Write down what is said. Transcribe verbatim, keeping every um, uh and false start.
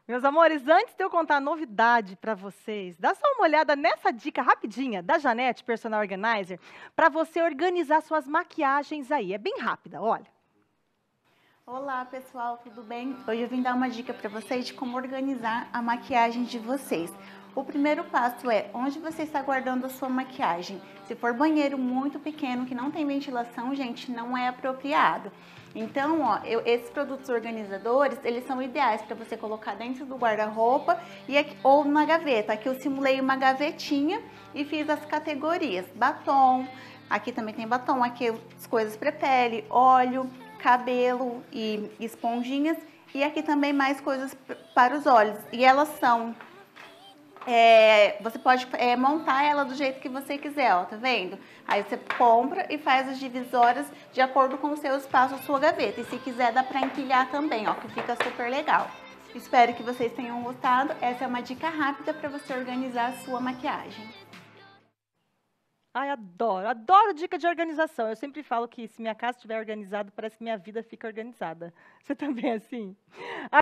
Meus amores, antes de eu contar a novidade para vocês, dá só uma olhada nessa dica rapidinha da Janete, Personal Organizer, para você organizar suas maquiagens aí. É bem rápida, olha. Olá pessoal, tudo bem? Hoje eu vim dar uma dica para vocês de como organizar a maquiagem de vocês. O primeiro passo é onde você está guardando a sua maquiagem. Se for banheiro muito pequeno que não tem ventilação, gente, não é apropriado. Então, ó, eu, esses produtos organizadores, eles são ideais para você colocar dentro do guarda-roupa e aqui, ou na gaveta. Aqui eu simulei uma gavetinha e fiz as categorias: batom, aqui também tem batom, aqui as coisas para pele, óleo, cabelo e esponjinhas, e aqui também mais coisas para os olhos. E elas são, é, você pode é, montar ela do jeito que você quiser, ó, tá vendo? Aí você compra e faz as divisórias de acordo com o seu espaço, a sua gaveta. E se quiser dá para empilhar também, ó, que fica super legal. Espero que vocês tenham gostado. Essa é uma dica rápida para você organizar a sua maquiagem. Ai, adoro, adoro dica de organização. Eu sempre falo que se minha casa estiver organizada, parece que minha vida fica organizada. Você também é assim?